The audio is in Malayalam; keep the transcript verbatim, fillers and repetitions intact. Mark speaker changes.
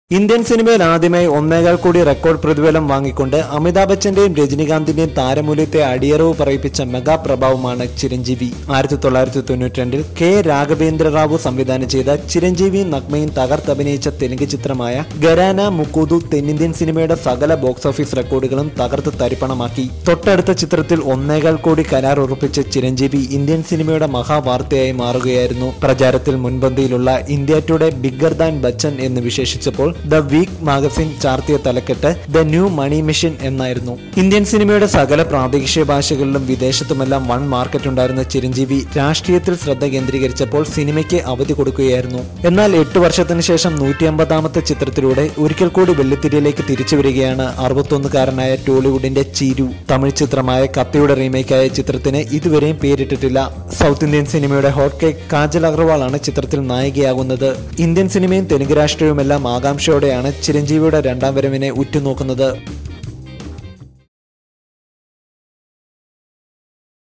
Speaker 1: ഇന്ത്യൻ സിനിമയിൽ ആദ്യമായി ഒന്നേകാൽ കോടി റെക്കോർഡ് പ്രതിഫലം വാങ്ങിക്കൊണ്ട് അമിതാഭ് ബച്ചന്റെയും രജനികാന്തിന്റെയും താരമൂല്യത്തെ അടിയറവ് പറയിപ്പിച്ച മെഗാ പ്രഭാവമാണ് ചിരഞ്ജീവി. ആയിരത്തി തൊള്ളായിരത്തി തൊണ്ണൂറ്റി രണ്ടിൽ കെ രാഘവേന്ദ്ര റാവു സംവിധാനം ചെയ്ത ചിരഞ്ജീവിയും നഗ്മയും തകർത്തഭിനയിച്ച തെലുങ്ക് ചിത്രമായ ഗരാന മുക്കൂതു തെന്നിന്ത്യൻ സിനിമയുടെ സകല ബോക്സ് ഓഫീസ് റെക്കോർഡുകളും തകർത്ത് തരിപ്പണമാക്കി. തൊട്ടടുത്ത ചിത്രത്തിൽ ഒന്നേകാൽ കോടി കരാർ ഉറപ്പിച്ച ചിരഞ്ജീവി ഇന്ത്യൻ സിനിമയുടെ മഹാവാർത്തയായി മാറുകയായിരുന്നു. പ്രചാരത്തിൽ മുൻപന്തിയിലുള്ള India today bigger than Bachchan എന്ന് വിശേഷിച്ചപ്പോൾ ദ വീക്ക് മാഗസിൻ ചാർത്തിയ തലക്കെട്ട് ദ ന്യൂ മണി മെഷീൻ എന്നായിരുന്നു. ഇന്ത്യൻ സിനിമയുടെ സകല പ്രാദേശിക ഭാഷകളിലും വിദേശത്തുമെല്ലാം വൺ മാർക്കറ്റ് ഉണ്ടായിരുന്ന ചിരഞ്ജീവി രാഷ്ട്രീയത്തിൽ ശ്രദ്ധ കേന്ദ്രീകരിച്ചപ്പോൾ സിനിമയ്ക്ക് അവധി കൊടുക്കുകയായിരുന്നു. എന്നാൽ എട്ടു വർഷത്തിന് ശേഷം നൂറ്റി അമ്പതാമത്തെ ചിത്രത്തിലൂടെ ഒരിക്കൽ കൂടി വെള്ളിത്തിരയിലേക്ക് തിരിച്ചു വരികയാണ് അറുപത്തൊന്നുകാരനായ ടോളിവുഡിന്റെ ചിരു. തമിഴ് ചിത്രമായ കത്തിയുടെ റീമേക്കായ ചിത്രത്തിന് ഇതുവരെയും പേരിട്ടിട്ടില്ല. സൗത്ത് ഇന്ത്യൻ സിനിമയുടെ ഹോട്ട് കേക്ക് കാജൽ അഗർവാളാണ് ചിത്രത്തിൽ നായികയാകുന്നത്. ഇന്ത്യൻ സിനിമയും തെലുങ്ക് രാഷ്ട്രീയവുമെല്ലാം ആകാംക്ഷ ോടെയാണ് ചിരഞ്ജീവിയുടെ രണ്ടാം വരവിനെ ഉറ്റുനോക്കുന്നത്.